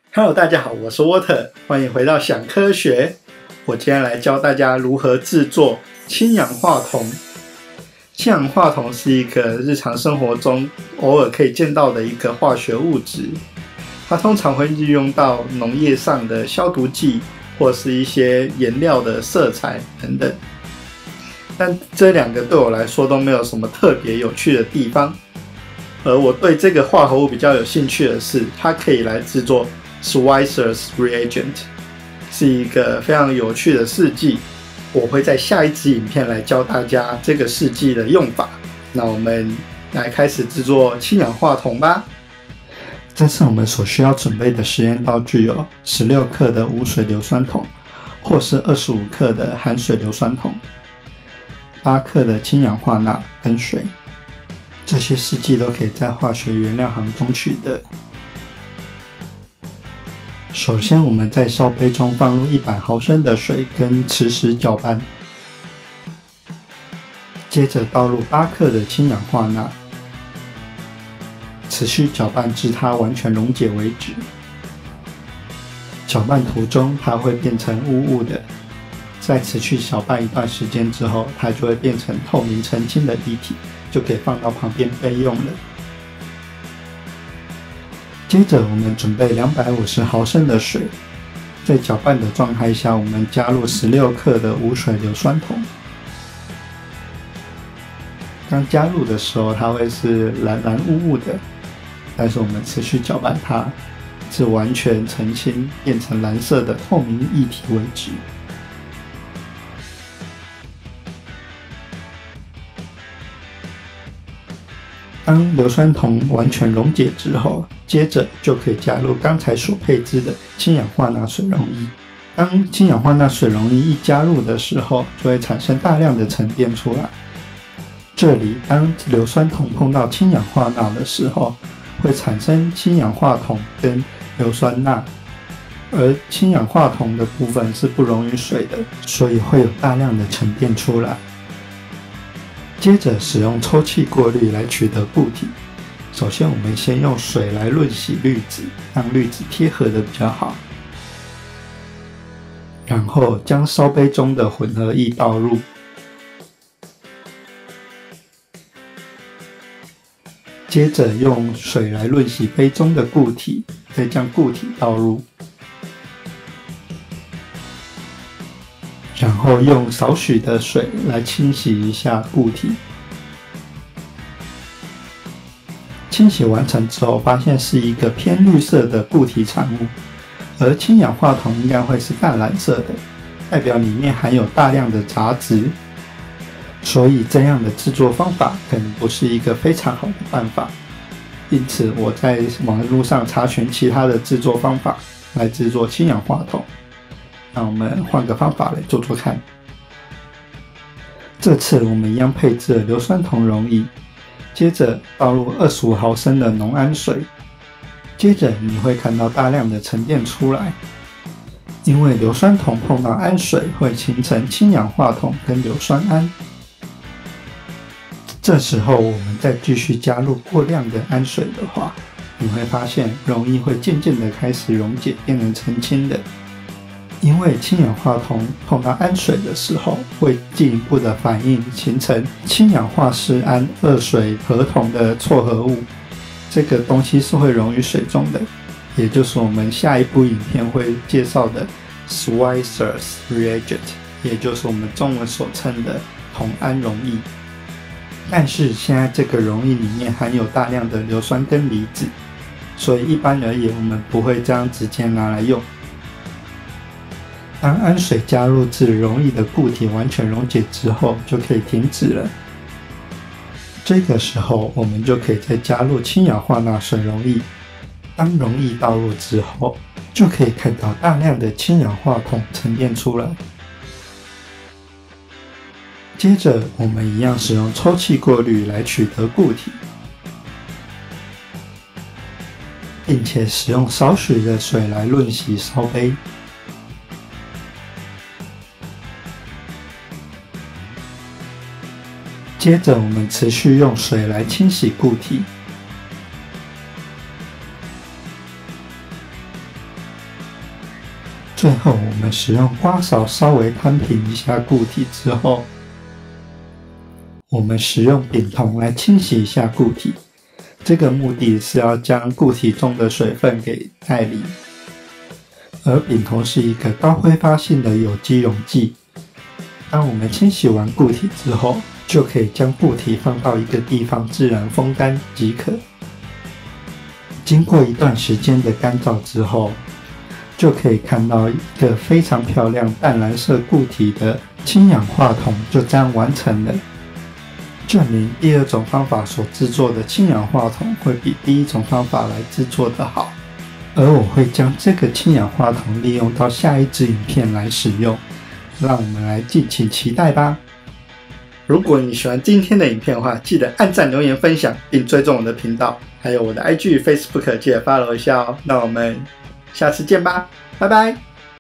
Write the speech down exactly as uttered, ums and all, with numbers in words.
Hello， 大家好，我是 Water， 欢迎回到想科学。我今天来教大家如何制作氢氧化铜。氢氧化铜是一个日常生活中偶尔可以见到的一个化学物质，它通常会运用到农业上的消毒剂，或是一些颜料的色彩等等。但这两个对我来说都没有什么特别有趣的地方。而我对这个化合物比较有兴趣的是，它可以来制作 Schweizer's reagent， 是一个非常有趣的试剂。我会在下一支影片来教大家这个试剂的用法。那我们来开始制作氢氧化铜吧。这次我们所需要准备的实验道具有十六克的无水硫酸铜，或是二十五克的含水硫酸铜，八克的氢氧化钠跟水。这些试剂都可以在化学原料行中取得。首先，我们在烧杯中放入一百毫升的水跟磁石搅拌，接着倒入八克的氢氧化钠，持续搅拌至它完全溶解为止。搅拌途中，它会变成雾雾的，在持续搅拌一段时间之后，它就会变成透明澄清的液体，就可以放到旁边备用了。接着我们准备两百五十毫升的水，在搅拌的状态下，我们加入十六克的无水硫酸铜。刚加入的时候，它会是蓝蓝雾雾的，但是我们持续搅拌它，至完全澄清变成蓝色的透明液体为止。当硫酸铜完全溶解之后，接着就可以加入刚才所配置的氢氧化钠水溶液。当氢氧化钠水溶液一加入的时候，就会产生大量的沉淀出来。这里，当硫酸铜碰到氢氧化钠的时候，会产生氢氧化铜跟硫酸钠，而氢氧化铜的部分是不溶于水的，所以会有大量的沉淀出来。接着使用抽气过滤来取得固体。首先我们先用水来润洗滤纸，让滤纸贴合的比较好。然后将烧杯中的混合液倒入，接着用水来润洗杯中的固体，再将固体倒入，然后用少许的水来清洗一下固体。清洗完成之后，发现是一个偏绿色的固体产物，而氢氧化铜应该会是淡蓝色的，代表里面含有大量的杂质，所以这样的制作方法可能不是一个非常好的办法。因此，我在网络上查询其他的制作方法来制作氢氧化铜。那我们换个方法来做做看。这次我们一样配置了硫酸铜溶液，接着倒入二十五毫升的浓氨水，接着你会看到大量的沉淀出来，因为硫酸铜碰到氨水会形成氢氧化铜跟硫酸铵。这时候我们再继续加入过量的氨水的话，你会发现溶液会渐渐的开始溶解，变成澄清的。因为氢氧化铜碰到氨水的时候，会进一步的反应，形成氢氧化铯胺二水合铜的错合物。这个东西是会溶于水中的，也就是我们下一部影片会介绍的 Schweizer's reagent， 也就是我们中文所称的铜铵溶液。但是现在这个溶液里面含有大量的硫酸根离子，所以一般而言我们不会这样直接拿来用。当氨水加入至溶液的固体完全溶解之后，就可以停止了。这个时候，我们就可以再加入氢氧化钠水溶液。当溶液倒入之后，就可以看到大量的氢氧化铜沉淀出来。接着，我们一样使用抽气过滤来取得固体，并且使用少许的水来润洗烧杯。接着我们持续用水来清洗固体， 最后我们使用刮勺稍微摊平一下固体之后，我们使用丙酮来清洗一下固体，这个目的是要将固体中的水分给带离。而丙酮是一个高挥发性的有机溶剂，当我们清洗完固体之后，就可以将固体放到一个地方自然风干即可。经过一段时间的干燥之后，就可以看到一个非常漂亮淡蓝色固体的氢氧化铜就这样完成了，证明第二种方法所制作的氢氧化铜会比第一种方法来制作的好。而我会将这个氢氧化铜利用到下一支影片来使用，让我们来敬请期待吧。如果你喜欢今天的影片的话，记得按赞、留言、分享，并追踪我的频道，还有我的 I G、Facebook， 记得 follow 一下哦。那我们下次见吧，拜拜。